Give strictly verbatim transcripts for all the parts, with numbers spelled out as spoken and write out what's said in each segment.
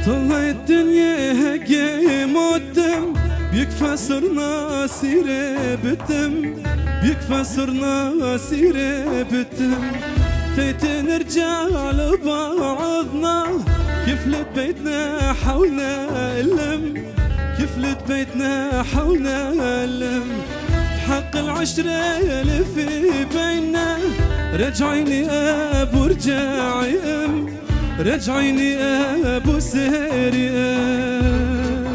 طلع الدنيا هقيم ودم بيكفى صرنا سيرة بتم بيكفى صرنا سيرة بتم تيت نرجع لبعضنا كفلت بيتنا حولنا اللم كفلت بيتنا حولنا اللم بحق العشرة اللي في بيننا رجعيني ابو رجعي ام رجعيني ابو سهري ام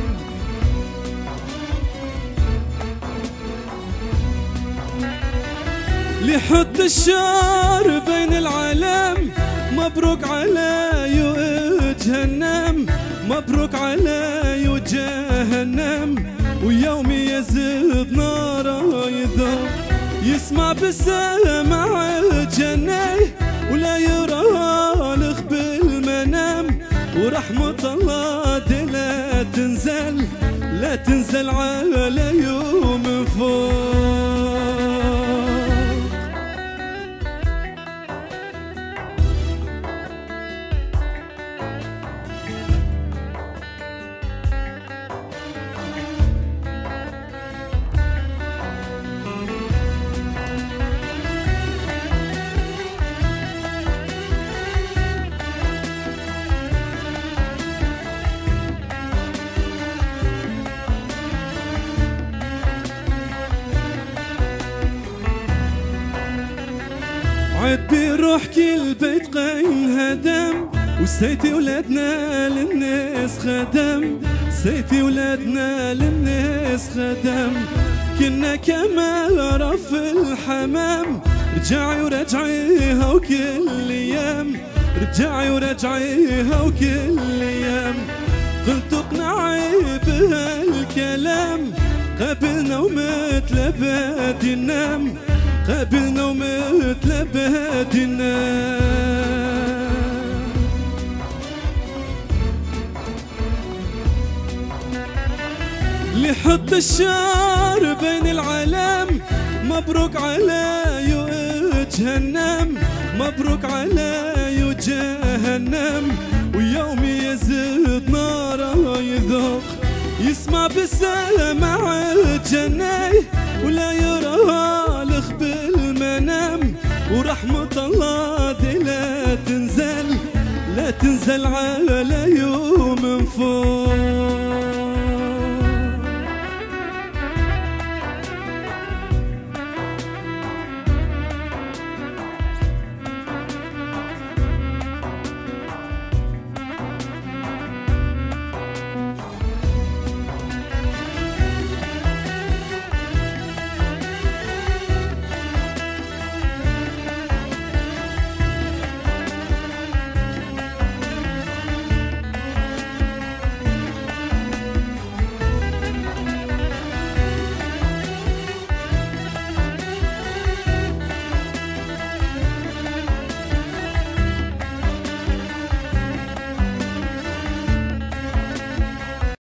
لحد الشعر بين العالم مبروك علي جهنم مبروك علي جهنم ويومي يزيد ناره يذوب يسمع بالسمع جني ولا يرى لخ بالمنام ورحمة الله دي لا تنزل لا تنزل على يوم فوق. عد بيروح كل بيت قين هدم وسيتي ولادنا للناس خدم سيتي ولادنا للناس خدم كنا كما رف الحمام رجعي ورجعيها وكل ايام رجعي ورجعيها وكل ايام قلت اقنعي بهالكلام قبلنا ومثل بادي ننام قابلنا ومثل بهدنا لحد الشعر بين العالم مبروك علي جهنم مبروك علي جهنم ويومي يزيد ناره يذوق يسمع بالسمع جني ولا يرى لخ بالمنام ورحمة الله دي لا تنزل لا تنزل على يوم فوق.